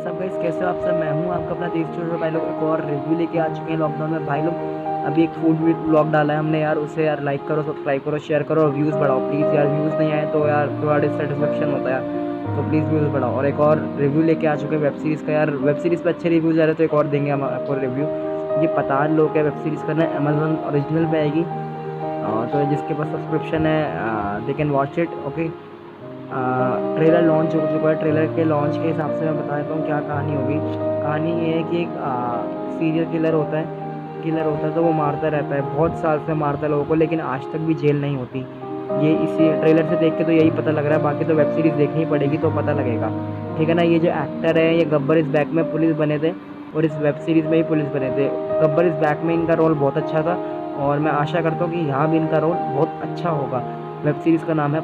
सब गाइस, कैसे हो आप सब। मैं हूँ आपका अपना देश छोड़ो भाई लोग, एक और रिव्यू लेके आ चुके हैं लॉकडाउन में भाई लोग। अभी एक फूड ब्लॉग डाला है हमने यार, उसे यार लाइक करो, सब्सक्राइब करो, शेयर करो और व्यूज़ बढ़ाओ प्लीज़ यार। व्यूज़ नहीं आए तो यार थोड़ा डिससेटिस्फेक्शन होता है यार, तो प्लीज़ व्यूज़ बढ़ाओ। और एक और रिव्यू लेके आ चुके हैं वेब सीरीज़ का यार। वेब सीरीज़ पर अच्छे रिव्यूज़ आ रहे तो एक और देंगे हम आपको रिव्यू। ये पठान लोग है, वेब सीरीज़ का ना अमेजोन ओरिजिनल पे आएगी। तो जिसके पास सब्सक्रिप्शन है they can watch it. Okay, trailer launch हो चुका है। ट्रेलर के लॉन्च के हिसाब से मैं बता देता हूँ क्या कहानी होगी। कहानी ये है कि एक सीरियल किलर होता है तो वो मारता रहता है, बहुत साल से मारता है लोगों को, लेकिन आज तक भी जेल नहीं होती। ये इसी ट्रेलर से देख के तो यही पता लग रहा है, बाकी तो वेब सीरीज़ देखनी पड़ेगी तो पता लगेगा। ठीक है ना। ये जो एक्टर है ये गब्बर इज़ बैक में पुलिस बने थे और इस वेब सीरीज़ में ही पुलिस बने थे। गब्बर इज़ बैक में इनका रोल बहुत अच्छा था और मैं आशा करता हूँ कि यहाँ भी इनका रोल बहुत अच्छा होगा। वेब सीरीज़ का नाम है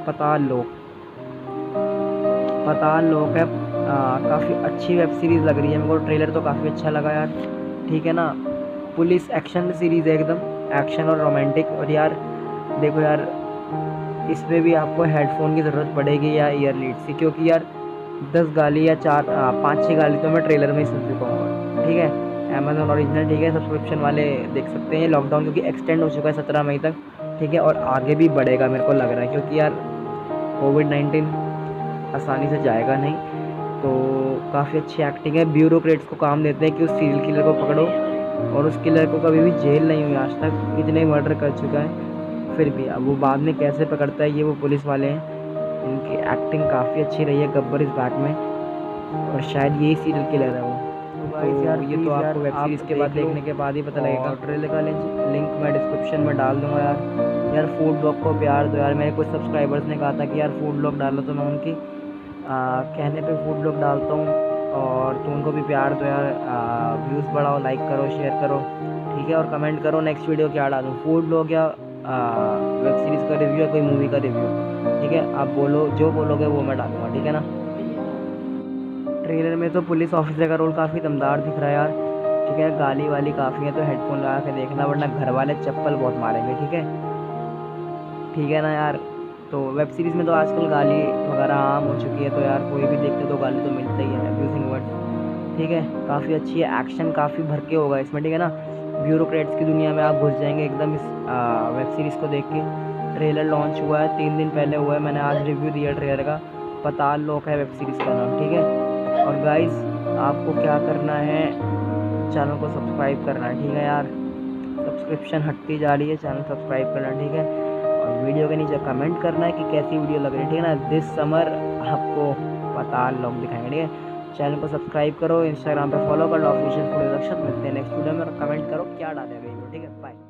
पताल लोक है। काफ़ी अच्छी वेब सीरीज़ लग रही है मेरे को। ट्रेलर तो काफ़ी अच्छा लगा यार। ठीक है ना। पुलिस एक्शन सीरीज़ है एकदम, एक्शन और रोमांटिक। और यार देखो यार, इसमें भी आपको हेडफोन की ज़रूरत पड़ेगी या ईयर लीड्स की, क्योंकि यार 10 गाली या 5-6 गाली तो मैं ट्रेलर में ही सुन चुका हूँ। ठीक है। अमेजोन ओरिजिनल, ठीक है, सब्सक्रिप्शन वाले देख सकते हैं। लॉकडाउन क्योंकि एक्सटेंड हो चुका है 17 मई तक। ठीक है, और आगे भी बढ़ेगा मेरे को लग रहा है, क्योंकि यार कोविड-19 आसानी से जाएगा नहीं। तो काफ़ी अच्छी एक्टिंग है। ब्यूरोक्रेट्स को काम देते हैं कि उस सीरियल किलर को पकड़ो, और उस किलर को कभी भी जेल नहीं हुई आज तक, इतने मर्डर कर चुका है। फिर भी अब वो बाद में कैसे पकड़ता है, ये वो पुलिस वाले हैं। इनकी एक्टिंग काफ़ी अच्छी रही है गब्बर इस बैक में, और शायद यही सीरियल किलर है वो। तो यार ये तो आपको वेब सीरीज़ के बाद देखने के बाद ही पता लगेगा। ट्रेलर का लिंक मैं डिस्क्रिप्शन में डाल दूँगा यार फूड ब्लॉग को प्यार दो यार। मेरे कुछ सब्सक्राइबर्स ने कहा था कि यार फूड ब्लॉग डालो, तो मैं उनकी कहने पे फूड ब्लॉग डालता हूँ। और तुम उनको भी प्यार दो यार, व्यूज़ बढ़ाओ, लाइक करो, शेयर करो। ठीक है, और कमेंट करो नेक्स्ट वीडियो क्या डालूँ, फूड ब्लॉग या वेब सीरीज़ का रिव्यू या कोई मूवी का रिव्यू। ठीक है, आप बोलो, जो बोलोगे वो मैं डालूँगा। ठीक है ना। ट्रेलर में तो पुलिस ऑफिसर का रोल काफ़ी दमदार दिख रहा है यार। ठीक है, गाली वाली काफ़ी है तो हेडफोन लगा के देखना, वरना घर वाले चप्पल बहुत मारेंगे। ठीक है ना यार। तो वेब सीरीज़ में तो आजकल गाली वगैरह आम हो चुकी है, तो यार कोई भी देखते तो गाली तो मिलता ही है, अब्यूजिंग वर्ड्स। ठीक है, काफ़ी अच्छी है, एक्शन काफ़ी भर के होगा इसमें। ठीक है ना। ब्यूरोक्रेट्स की दुनिया में आप घुस जाएंगे एकदम इस वेब सीरीज़ को देख के। ट्रेलर लॉन्च हुआ है 3 दिन पहले हुआ है, मैंने आज रिव्यू दिया ट्रेलर का। पताल लोक है वेब सीरीज़ का नाम। ठीक है, और गाइस आपको क्या करना है, चैनल को सब्सक्राइब करना है। ठीक है यार, सब्सक्रिप्शन हटती जा रही है, चैनल सब्सक्राइब करना। ठीक है, और वीडियो के नीचे कमेंट करना है कि कैसी वीडियो लग रही है। ठीक है ना। दिस समर आपको पताल लोग दिखाएंगे। ठीक है, चैनल को सब्सक्राइब करो, इंस्टाग्राम पे फॉलो कर लो ऑफिशियल फूड रक्षक। मिलते हैं नेक्स्ट वीडियो में, और कमेंट करो क्या डालेगा वीडियो। ठीक है, बाय।